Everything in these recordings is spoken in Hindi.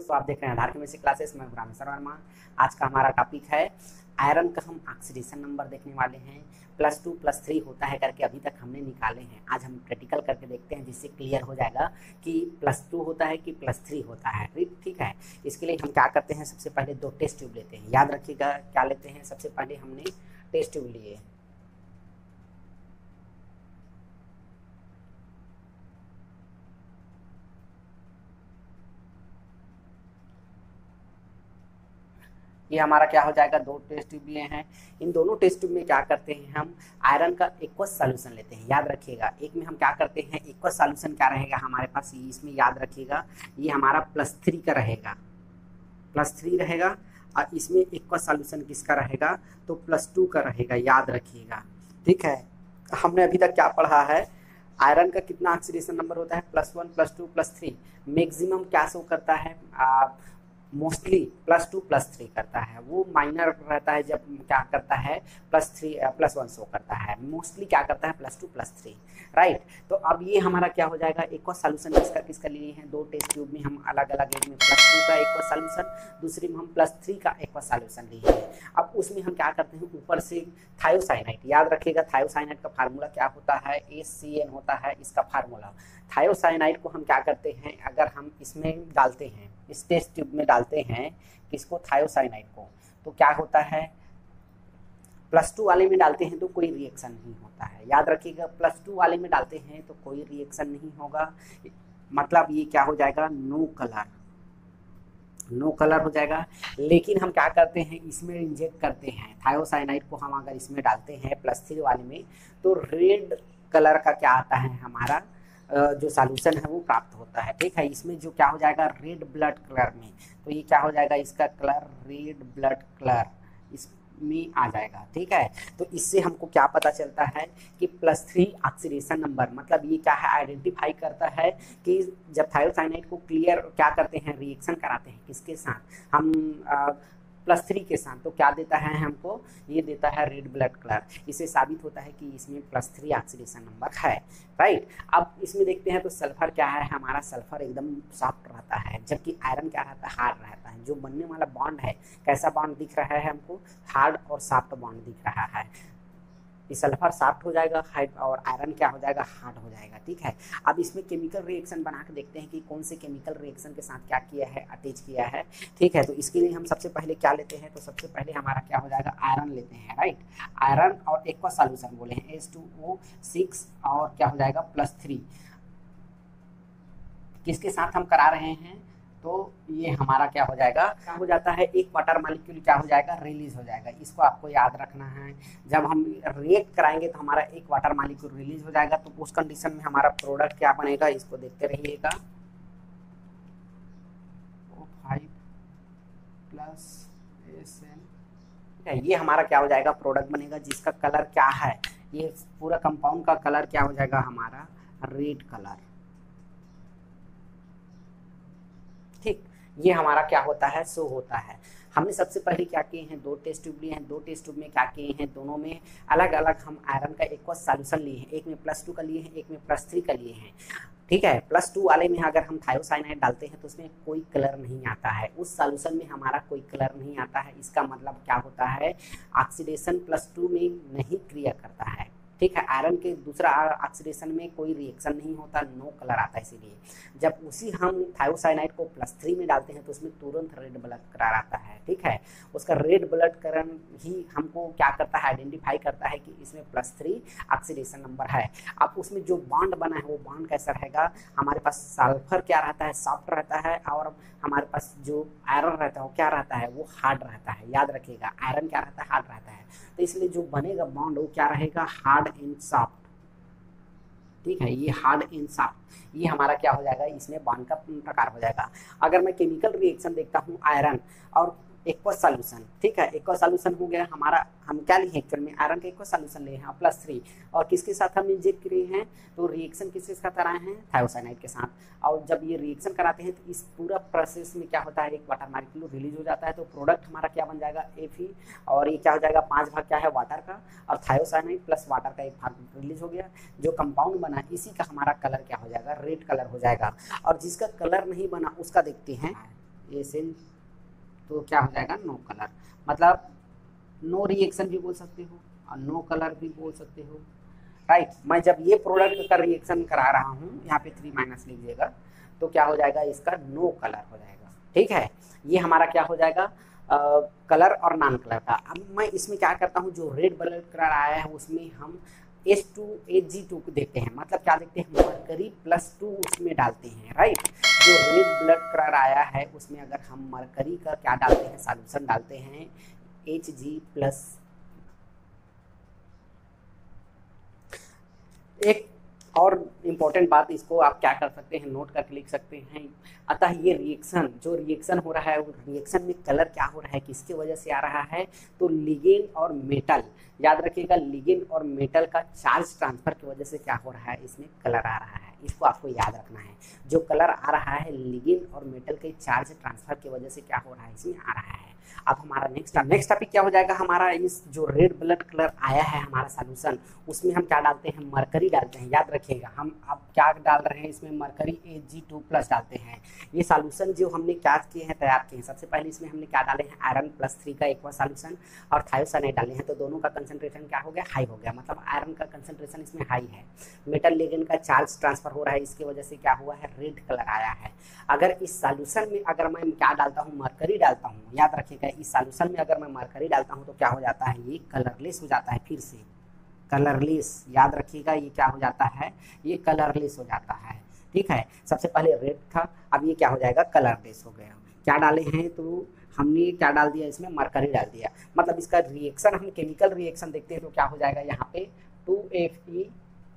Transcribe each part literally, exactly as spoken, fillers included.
दोस्तों, आप देख रहे हैं आधार केमिस्ट्री क्लासेस में रामेश्वर वर्मा। आज का हमारा टॉपिक है आयरन का। हम ऑक्सीडेशन नंबर देखने वाले हैं। प्लस टू प्लस थ्री होता है करके अभी तक हमने निकाले हैं। आज हम प्रैक्टिकल करके देखते हैं, जिससे क्लियर हो जाएगा कि प्लस टू होता है कि प्लस थ्री होता है। ठीक है, इसके लिए हम क्या करते हैं, सबसे पहले दो टेस्ट ट्यूब लेते हैं। याद रखिएगा क्या लेते हैं, सबसे पहले हमने टेस्ट ट्यूब लिए। ये हमारा क्या हो जाएगा, दो टेस्ट ट्यूब लिए हैं। इन दोनों टेस्ट ट्यूब में क्या करते हैं, हम आयरन का एक्वस सॉल्यूशन लेते हैं। याद रखिएगा, एक में हम क्या करते हैं, एक्वस सॉल्यूशन क्या रहेगा हमारे पास, इसमें याद रखिएगा ये हमारा प्लस थ्री का रहेगा, प्लस थ्री रहेगा। और इसमें एक्वस सॉल्यूशन किसका रहेगा, तो प्लस टू का रहेगा। याद रखिएगा, ठीक है। हमने अभी तक क्या पढ़ा है, आयरन का कितना ऑक्सीडेशन नंबर होता है, plus one plus two plus three. Maximum क्या शो करता है, mostly plus two plus three करता है। वो माइनर रहता है जब क्या करता है, plus three plus one show करता है। मोस्टली क्या करता है, plus two plus three, right. तो अब ये हमारा क्या हो जाएगा, एक और सॉल्यूशन किसका किसका लिए हैं, दो टेस्ट ट्यूब में हम अलग अलग, एक में प्लस टू का एक और सॉल्यूशन, दूसरे में हम प्लस थ्री का एक और सॉल्यूशन लिए हैं। अब उसमें हम क्या करते हैं, ऊपर से थायोसाइनाइड। याद रखिएगा थायोसाइनाइड का फार्मूला क्या होता है, ए सी एन होता है इसका फार्मूला। थायोसाइनाइड को हम क्या करते हैं, अगर हम इसमें डालते हैं, इस टेस्ट ट्यूब में डालते हैं किसको, थायोसाइनाइड को, तो क्या होता है, प्लस टू वाले में डालते हैं तो कोई रिएक्शन नहीं होता है। याद रखिएगा, प्लस टू वाले में डालते हैं तो कोई रिएक्शन नहीं होगा, मतलब ये क्या हो जाएगा, नो कलर, नो कलर हो जाएगा। लेकिन हम क्या करते हैं, इसमें इंजेक्ट करते हैं थायोसाइनाइड को। हम अगर इसमें डालते हैं प्लस थ्री वाले में, तो रेड कलर का क्या आता है हमारा जो सॉल्यूशन है वो प्राप्त होता है। ठीक है, इसमें जो क्या हो जाएगा, रेड ब्लड कलर में, तो ये क्या हो जाएगा, इसका कलर रेड ब्लड कलर इसमें आ जाएगा। ठीक है, तो इससे हमको क्या पता चलता है कि प्लस थ्री ऑक्सीडेशन नंबर, मतलब ये क्या है, आइडेंटिफाई करता है कि जब थायोसाइनाइड को क्लियर क्या करते हैं, रिएक्शन कराते हैं किसके साथ, हम आ, प्लस थ्री के साथ, तो क्या देता है हमको, ये देता है रेड ब्लड कलर। इससे साबित होता है कि इसमें प्लस थ्री ऑक्सीडेशन नंबर है, राइट। अब इसमें देखते हैं तो सल्फर क्या है हमारा, सल्फर एकदम सॉफ्ट रहता है, जबकि आयरन क्या रहता है, हार्ड रहता है। जो बनने वाला बॉन्ड है, कैसा बॉन्ड दिख रहा है हमको, हार्ड और सॉफ्ट बॉन्ड दिख रहा है। ये सल्फर सॉफ्ट हो जाएगा, हाइड, और आयरन क्या हो जाएगा, हार्ड हो जाएगा। ठीक है, अब इसमें केमिकल रिएक्शन बना के देखते हैं कि कौन से केमिकल रिएक्शन के साथ क्या किया है, अटैच किया है। ठीक है, तो इसके लिए हम सबसे पहले क्या लेते हैं, तो सबसे पहले हमारा क्या हो जाएगा, आयरन लेते हैं, राइट। आयरन और एक का सॉल्यूशन बोले हैं, एच टू ओ सिक्स और क्या हो जाएगा, प्लस थ्री। किसके साथ हम करा रहे हैं, तो ये हमारा क्या हो जाएगा, क्या हो जाता है, एक वाटर मॉलिक्यूल क्या हो जाएगा, रिलीज हो जाएगा। इसको आपको याद रखना है, जब हम रिएक्ट कराएंगे तो हमारा एक वाटर मॉलिक्यूल रिलीज हो जाएगा। तो उस कंडीशन में हमारा प्रोडक्ट क्या बनेगा, इसको देखते रहिएगा, O five plus S N. ठीक है, ये हमारा क्या हो जाएगा, प्रोडक्ट बनेगा, जिसका कलर क्या है, ये पूरा कंपाउंड का कलर क्या हो जाएगा हमारा, रेड कलर। ठीक, ये हमारा क्या होता है, शो होता है। हमने सबसे पहले क्या किए हैं, दो टेस्ट ट्यूब लिए हैं। दो टेस्ट ट्यूब में क्या किए हैं, दोनों में अलग अलग हम आयरन का एक और सॉल्यूशन लिए हैं। एक में प्लस टू का लिए हैं, एक में प्लस थ्री का लिए हैं। ठीक है, प्लस टू वाले में अगर हम थायोसाइनाइड डालते हैं तो उसमें कोई कलर नहीं आता है, उस सॉल्यूशन में हमारा कोई कलर नहीं आता है। इसका मतलब क्या होता है, ऑक्सीडेशन प्लस टू में नहीं क्रिया करता है। ठीक है, आयरन के दूसरा ऑक्सीडेशन में कोई रिएक्शन नहीं होता, नो कलर आता है। इसीलिए जब उसी हम थायोसाइनाइड को प्लस थ्री में डालते हैं तो उसमें तुरंत रेड ब्लड कलर आता है। ठीक है, उसका रेड ब्लड कलर ही हमको क्या करता है, आइडेंटिफाई करता है कि इसमें प्लस थ्री ऑक्सीडेशन नंबर है। अब उसमें जो बॉन्ड बना है वो बॉन्ड कैसा रहेगा, हमारे पास सल्फर क्या रहता है, सॉफ्ट रहता है, और हमारे पास जो आयरन रहता है वो क्या रहता है, वो हार्ड रहता है। याद रखिएगा, आयरन क्या रहता है, हार्ड रहता है। तो इसलिए जो बनेगा बॉन्ड वो क्या रहेगा, हार्ड एंड सॉफ्ट। ठीक है, ये हार्ड एंड सॉफ्ट, ये हमारा क्या हो जाएगा, इसमें बॉन्ड का प्रकार हो जाएगा। अगर मैं केमिकल रिएक्शन देखता हूँ आयरन और एक्वा सॉल्यूशन, ठीक है, एक्वा सॉल्यूशन हो गया हमारा, हम क्या लिए एक्चुअल में, आयरन का एक्वा सॉल्यूशन लिए हैं प्लस थ्री, और किसके साथ हम इंजेक्ट किए हैं, तो रिएक्शन किसके साथ कराए हैं, थायोसाइनाइड के साथ। और जब ये रिएक्शन कराते हैं तो इस पूरा प्रोसेस में क्या होता है, एक वाटर मॉलिक्यूल रिलीज हो जाता है, तो प्रोडक्ट हमारा क्या बन जाएगा, एफ ई, और ये क्या हो जाएगा, पांच भाग क्या है वाटर का, और थायोसाइनाइड प्लस वाटर का एक भाग रिलीज हो गया। जो कंपाउंड बना इसी का हमारा कलर क्या हो जाएगा, रेड कलर हो जाएगा। और जिसका कलर नहीं बना उसका देखते हैं, एस एन तो क्या हो जाएगा नो कलर, मतलब नो रिएक्शन भी बोल सकते हो और नो कलर भी बोल सकते हो, राइट। मैं जब ये प्रोडक्ट का रिएक्शन करा रहा हूँ, यहाँ पे थ्री माइनस लीजिएगा, तो क्या हो जाएगा इसका नो कलर हो जाएगा, ठीक है। ये हमारा क्या हो जाएगा कलर और नॉन कलर का। अब मैं इसमें क्या करता हूँ, जो रेड ब्लड कलर आया है उसमें हम H two H G two को देखते हैं, मतलब क्या देखते हैं मरकरी प्लस टू उसमें डालते हैं, राइट। जो रेड ब्लड कलर आया है उसमें अगर हम मरकरी का क्या डालते हैं सॉल्यूशन डालते हैं एच जी प्लस। एक और इम्पॉर्टेंट बात, इसको आप क्या कर सकते हैं नोट करके लिख सकते हैं। अतः ये रिएक्शन जो रिएक्शन हो रहा है वो रिएक्शन में कलर क्या हो रहा है, किसके वजह से आ रहा है, तो लिगेंड और मेटल, याद रखिएगा लिगेंड और मेटल का चार्ज ट्रांसफर की वजह से क्या हो रहा है इसमें कलर आ रहा है। इसको आपको याद रखना है, जो कलर आ रहा है लिगेंड और मेटल के चार्ज ट्रांसफर की वजह से क्या हो रहा है इसमें आ रहा है। अब हमारा नेक्स्ट नेक्स्ट टॉपिक क्या हो जाएगा हमारा, इस जो रेड ब्लड कलर आया है हमारा सॉल्यूशन, उसमें हम क्या डालते हैं मरकरी डालते हैं। याद रखिएगा हम अब क्या डाल रहे हैं इसमें mercury H G two plus डालते हैं। ये सॉल्यूशन जो हमने क्या किए हैं तैयार किए हैं, सबसे पहले इसमें हमने क्या डाले हैं आयरन प्लस थ्री का एक्वा सॉल्यूशन और थायोसाइनाइड डाले हैं, तो दोनों का कंसंट्रेशन क्या हो गया हाई हो गया, मतलब आयरन का कंसंट्रेशन इसमें हाई है, मेटल लिगेंड का चार्ज ट्रांसफर हो रहा है, इसकी वजह से क्या हुआ है रेड कलर आया है। अगर इस सॉल्यूशन में अगर मैं क्या डालता हूँ मरकरी डालता हूँ, याद रखिएगा इस सॉल्यूशन में अगर मैं मरकरी डालता हूँ तो क्या हो जाता है ये कलरलेस हो जाता है, फिर से कलरलेस, याद रखिएगा ये क्या हो जाता है ये कलरलेस हो जाता है, ठीक है। सबसे पहले रेड था, अब ये क्या हो जाएगा कलरलेस हो गया। क्या डाले हैं तो हमने क्या डाल दिया इसमें मरकरी डाल दिया, मतलब इसका रिएक्शन हम केमिकल रिएक्शन देखते हैं तो क्या हो जाएगा यहाँ पे टू एफ ई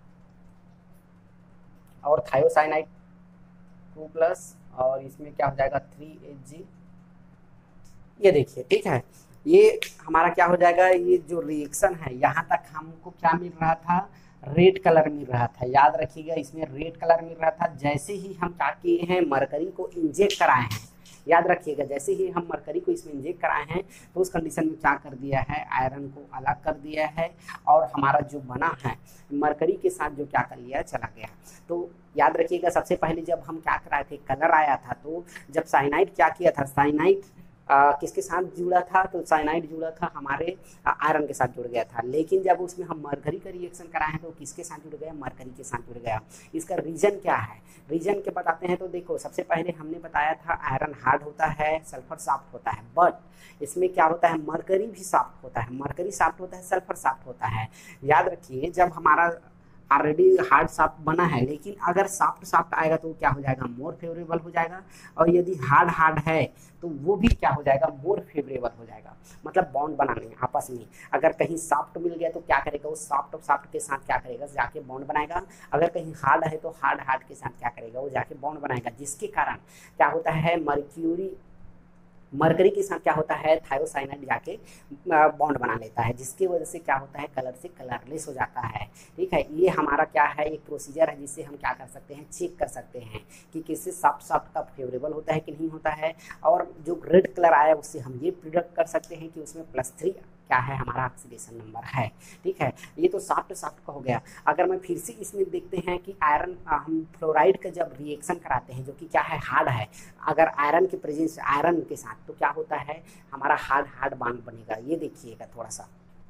और थायोसाइनाइड टू प्लस और इसमें क्या हो जाएगा थ्री एच जी, ये देखिए, ठीक है। ये हमारा क्या हो जाएगा, ये जो रिएक्शन है यहाँ तक हमको क्या मिल रहा था रेड कलर मिल रहा था, याद रखिएगा इसमें रेड कलर मिल रहा था। जैसे ही हम क्या किए हैं मरकरी को इंजेक्ट कराए हैं, याद रखिएगा जैसे ही हम मरकरी को इसमें इंजेक्ट कराए हैं तो उस कंडीशन में क्या कर दिया है आयरन को अलग कर दिया है और हमारा जो बना है मरकरी के साथ जो क्या कर लिया चला गया। तो याद रखिएगा सबसे पहले जब हम क्या कराए थे कलर आया था, तो जब साइनाइड क्या किया था, साइनाइड आ, किसके साथ जुड़ा था, तो साइनाइड जुड़ा था हमारे आयरन के साथ जुड़ गया था, लेकिन जब उसमें हम मरकरी का रिएक्शन कराए हैं तो किसके साथ जुड़ गया मरकरी के साथ जुड़ गया। इसका रीजन क्या है, रीजन के बताते हैं तो देखो सबसे पहले हमने बताया था आयरन हार्ड होता है सल्फर सॉफ्ट होता है, बट इसमें क्या होता है मरकरी भी सॉफ्ट होता है, मरकरी सॉफ्ट होता है सल्फर सॉफ्ट होता है। याद रखिए जब हमारा ऑलरेडी हार्ड सॉफ्ट बना है, लेकिन अगर सॉफ्ट सॉफ्ट आएगा तो क्या हो जाएगा मोर फेवरेबल हो जाएगा, और यदि हार्ड हार्ड है तो वो भी क्या हो जाएगा मोर फेवरेबल हो जाएगा, मतलब बॉन्ड बनाने में आपस में। अगर कहीं सॉफ्ट मिल गया तो क्या करेगा वो सॉफ्ट सॉफ्ट के साथ क्या करेगा जाके बॉन्ड बनाएगा, अगर कहीं हार्ड है तो हार्ड हार्ड के साथ क्या करेगा वो जाके बॉन्ड बनाएगा, जिसके कारण क्या होता है मर्क्यूरी मरकरी के साथ क्या होता है थायोसाइनाइड जाके बॉन्ड बना लेता है, जिसकी वजह से क्या होता है कलर से कलरलेस हो जाता है, ठीक है। ये हमारा क्या है एक प्रोसीजर है जिससे हम क्या कर सकते हैं चेक कर सकते हैं कि किससे सॉफ्ट सॉफ्ट का फेवरेबल होता है कि नहीं होता है, और जो रेड कलर आया उससे हम ये प्रिडिक्ट कर सकते हैं कि उसमें प्लस थ्री क्या है हमारा ऑक्सीडेशन नंबर है, ठीक है। ये तो सॉफ्ट सॉफ्ट का हो गया। अगर मैं फिर से इसमें देखते हैं कि आयरन हम फ्लोराइड का जब रिएक्शन कराते हैं जो कि क्या है हार्ड है, अगर आयरन के प्रेजेंस आयरन के साथ तो क्या होता है हमारा हार्ड हार्ड बॉन्ड बनेगा। ये देखिएगा थोड़ा सा,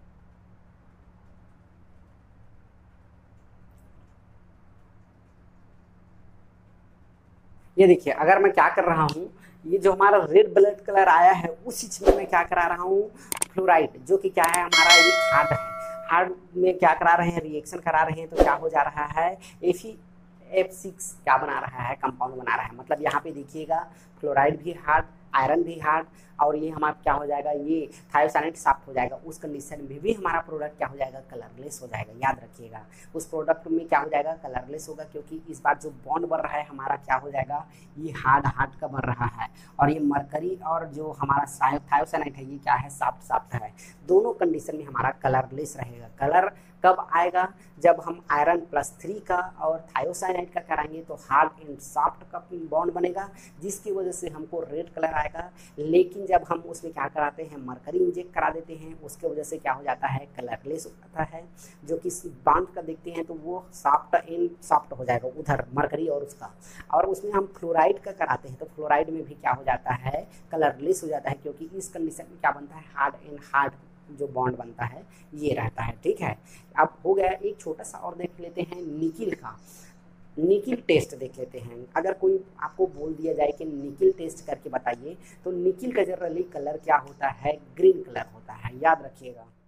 ये देखिए अगर मैं क्या कर रहा हूँ ये जो हमारा रेड ब्लड कलर आया है उस चीज में मैं क्या करा रहा हूँ फ्लोराइड जो कि क्या है हमारा ये हार्ड है, हार्ड में क्या करा रहे हैं रिएक्शन करा रहे हैं तो क्या हो जा रहा है एफ एफ सिक्स क्या बना रहा है कंपाउंड बना रहा है, मतलब यहाँ पे देखिएगा फ्लोराइड भी हार्ड आयरन भी हार्ड और ये हमारा क्या हो जाएगा ये थायोसाइनाइड सॉफ्ट हो जाएगा, उस कंडीशन में भी हमारा प्रोडक्ट क्या हो जाएगा कलरलेस हो जाएगा। याद रखिएगा उस प्रोडक्ट में क्या हो जाएगा कलरलेस होगा क्योंकि इस बार जो बॉन्ड बन रहा है हमारा क्या हो जाएगा ये हार्ड हार्ड का बन रहा है, और ये मरकरी और जो हमारा थायोसाइनाइड है ये क्या है सॉफ्ट सॉफ्ट है, दोनों कंडीशन में हमारा कलरलेस रहेगा। कलर कब आएगा? जब हम आयरन प्लस थ्री का और थायोसाइनाइड का कराएंगे तो हार्ड एंड सॉफ्ट का बॉन्ड बनेगा, जिसकी वजह से हमको रेड कलर आएगा। लेकिन जब हम उसमें क्या कराते हैं, मरकरी इंजेक्ट करा देते हैं, उसके वजह से क्या हो जाता है, कलरलेस हो जाता है। जो कि बॉन्ड का देखते हैं तो वो सॉफ्ट एंड सॉफ्ट हो जाएगा उधर मरकरी और उसका। और उसमें हम फ्लोराइड का कराते हैं तो फ्लोराइड में भी क्या हो जाता है, कलरलेस हो जाता है, क्योंकि इस कंडीशन में क्या बनता है, हार्ड एंड हार्ड जो बॉन्ड बनता है ये रहता है। ठीक है, अब हो गया। एक छोटा सा और देख लेते हैं निकिल का। निकिल टेस्ट देख लेते हैं। अगर कोई आपको बोल दिया जाए कि निकिल टेस्ट करके बताइए, तो निकिल का जनरली कलर क्या होता है, ग्रीन कलर होता है, याद रखिएगा।